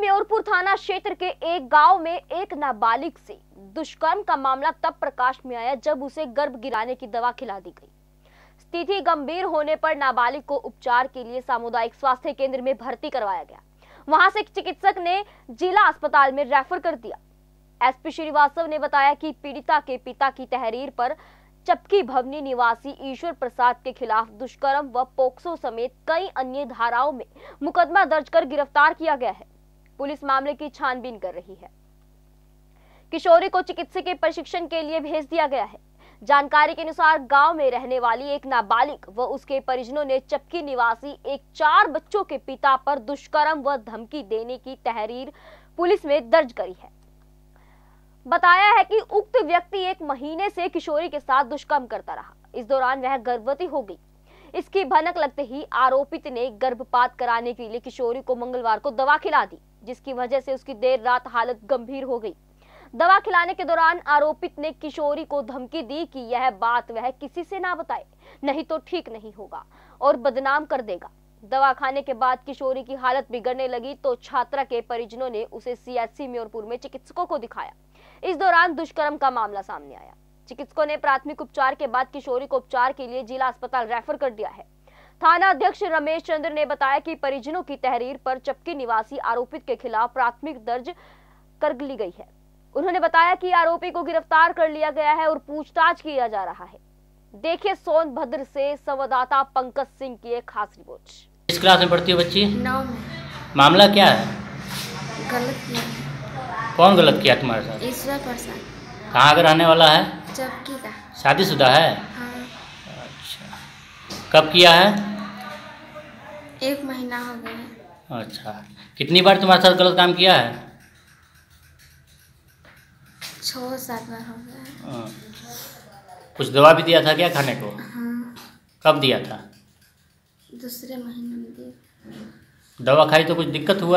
म्योरपुर थाना क्षेत्र के एक गांव में एक नाबालिग से दुष्कर्म का मामला तब प्रकाश में आया जब उसे गर्भ गिराने की दवा खिला दी गई। स्थिति गंभीर होने पर नाबालिग को उपचार के लिए सामुदायिक स्वास्थ्य केंद्र में भर्ती करवाया गया। वहां से चिकित्सक ने जिला अस्पताल में रेफर कर दिया। एसपी श्रीवास्तव ने बताया कि पीड़िता के पिता की तहरीर पर चपकी भवनी निवासी ईश्वर प्रसाद के खिलाफ दुष्कर्म व पोक्सो समेत कई अन्य धाराओं में मुकदमा दर्ज कर गिरफ्तार किया गया है। पुलिस मामले की छानबीन कर रही है। किशोरी को चिकित्सकीय प्रशिक्षण के लिए भेज दिया गया है। जानकारी के अनुसार गांव में रहने वाली एक नाबालिग व उसके परिजनों ने चपकी निवासी एक 4 बच्चों के पिता पर दुष्कर्म व धमकी देने की तहरीर पुलिस में दर्ज करी है। बताया है कि उक्त व्यक्ति 1 महीने से किशोरी के साथ दुष्कर्म करता रहा। इस दौरान वह गर्भवती हो गई। इसकी भनक लगते ही आरोपित ने गर्भपात कराने के लिए किशोरी को मंगलवार को दवा खिला दी, जिसकी वजह से उसकी देर रात हालत गंभीर हो गई। दवा खिलाने के दौरान आरोपित ने किशोरी को धमकी दी कि यह बात वह किसी से ना बताए, नहीं तो ठीक नहीं होगा और बदनाम कर देगा। दवा खाने के बाद किशोरी की हालत बिगड़ने लगी तो छात्रा के परिजनों ने उसे सीएचसी म्योरपुर में चिकित्सकों को दिखाया। इस दौरान दुष्कर्म का मामला सामने आया। चिकित्सकों ने प्राथमिक उपचार के बाद किशोरी को उपचार के लिए जिला अस्पताल रेफर कर दिया है। थाना अध्यक्ष रमेश चंद्र ने बताया कि परिजनों की तहरीर पर चपकी निवासी आरोपित के खिलाफ प्राथमिक दर्ज कर ली गई है। उन्होंने बताया कि आरोपी को गिरफ्तार कर लिया गया है और पूछताछ किया जा रहा है। देखिए सोनभद्र से संवाददाता पंकज सिंह की एक खास रिपोर्ट। किस क्लास में पढ़ती हो बच्ची? 9 में। मामला क्या है? गलत किया। कौन गलत किया तुम्हारे साथ? ईश्वर प्रसाद। कहाँ का रहने वाला है? चपकी का। शादीशुदा है? हाँ। अच्छा, कब किया है? 1 महीना हो गया है। अच्छा, कितनी बार तुम्हारे साथ गलत काम किया है? 6-7 बार हो गया है। कुछ दवा भी दिया था क्या खाने को? हाँ। कब दिया था? दूसरे महीने में दिया। दवा खाई तो कुछ दिक्कत हुआ?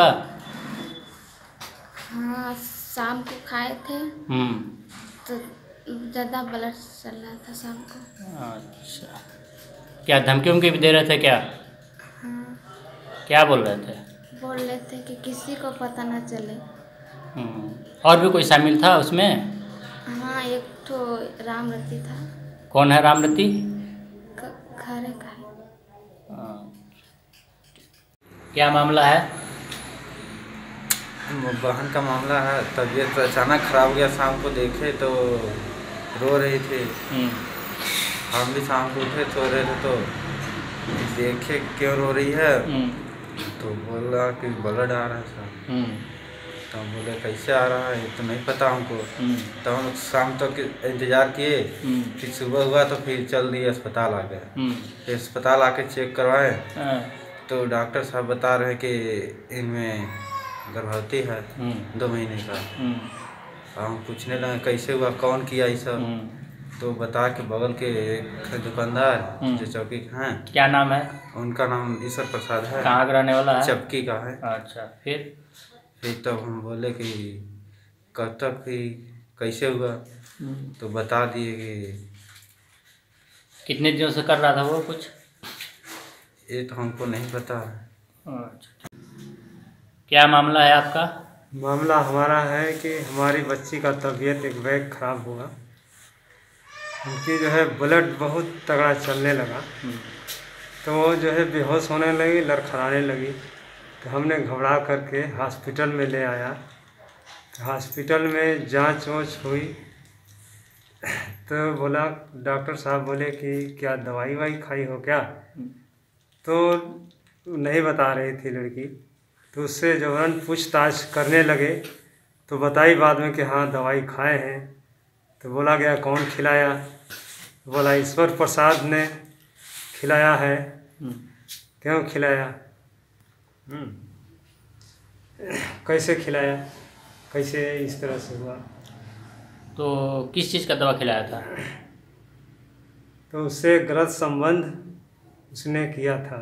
हाँ, शाम को खाए थे तो ज़्यादा ब्लड चल रहा था शाम को। अच्छा, क्या धमकी उमकी भी दे रहे थे क्या? हाँ। क्या बोल रहे थे? बोल रहे थे कि किसी को पता ना चले। और भी कोई शामिल था उसमें? हाँ, एक तो रामरती था। कौन है रामरती? घरे का है। क्या मामला है? बहन का मामला है। तबीयत अचानक खराब हो गया। शाम को देखे तो रो रही थी। हम भी शाम को उठे सो रहे थे तो देखे क्यों रो रही है तो बोला कि ब्लड आ रहा है। तो हम बोले कैसे आ रहा है, ये तो नहीं पता हमको। तो हम शाम तक इंतज़ार किए। फिर सुबह हुआ तो फिर चल दिए अस्पताल आ गए। फिर अस्पताल आके चेक करवाए तो डॉक्टर साहब बता रहे हैं कि इनमें गर्भवती है 2 महीने का। हम पूछने लगे कैसे हुआ, कौन किया ये सब, तो बता के बगल के एक दुकानदार जो चौकी के हैं। क्या नाम है उनका? नाम ईश्वर प्रसाद है। कहाँ का रहने वाला है? चपकी का है। अच्छा, फिर तब हम बोले कि कब तक ही कैसे हुआ, तो बता दिए कि कितने दिनों से कर रहा था वो कुछ? ये तो हमको नहीं पता। अच्छा, क्या मामला है आपका? मामला हमारा है कि हमारी बच्ची का तबीयत एक बैग खराब हुआ। उनकी जो है ब्लड बहुत तगड़ा चलने लगा तो वो जो है बेहोश होने लगी, लड़खड़ाने लगी। तो हमने घबरा करके हॉस्पिटल में ले आया। तो हॉस्पिटल में जांच वाँच हुई तो बोला, डॉक्टर साहब बोले कि क्या दवाई वाई खाई हो क्या? तो नहीं बता रही थी लड़की। तो उससे जबरन पूछताछ करने लगे तो बताई बाद में कि हाँ दवाई खाए हैं। तो बोला गया कौन खिलाया? तो बोला ईश्वर प्रसाद ने खिलाया है। क्यों खिलाया? कैसे खिलाया, कैसे इस तरह से हुआ? तो किस चीज़ का दवा खिलाया था? तो उससे गलत संबंध उसने किया था।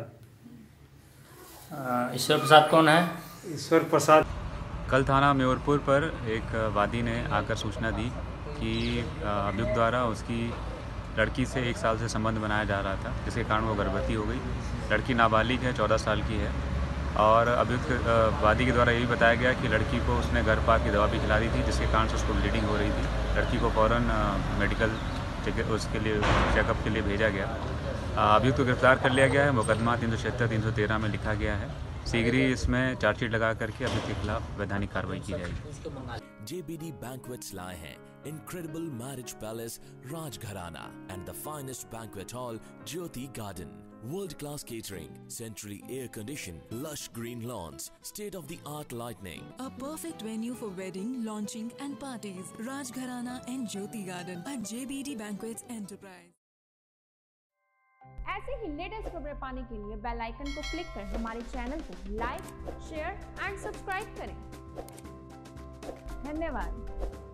ईश्वर प्रसाद कौन है? ईश्वर प्रसाद कल थाना म्योरपुर पर एक वादी ने आकर सूचना दी कि अभियुक्त द्वारा उसकी लड़की से 1 साल से संबंध बनाया जा रहा था, जिसके कारण वो गर्भवती हो गई। लड़की नाबालिग है, 14 साल की है और अभियुक्त वादी के द्वारा यही बताया गया कि लड़की को उसने घर पर की दवा भी खिला दी थी, जिसके कारण से उसको ब्लीडिंग हो रही थी। लड़की को फ़ौरन मेडिकल उसके लिए चेकअप के लिए भेजा गया। अभियुक्त को गिरफ्तार कर लिया गया है। मुकदमा 376 313 में लिखा गया है। शीघ्र ही इसमें चार्जशीट लगा करके अभियुक्त के खिलाफ वैधानिक कार्रवाई की जाएगी। JBD Banquets लाए हैं incredible marriage palace Rajgharana and the finest banquet hall Jyoti Garden. World-class catering, centrally air-conditioned, lush green lawns, state-of-the-art lighting. A perfect venue for wedding, launching and parties. Rajgharana and Jyoti Garden at JBD Banquets Enterprise. ऐसे ही latest खबरें पाने के लिए bell icon को click कर हमारे channel को like, share and subscribe करें। धन्यवाद।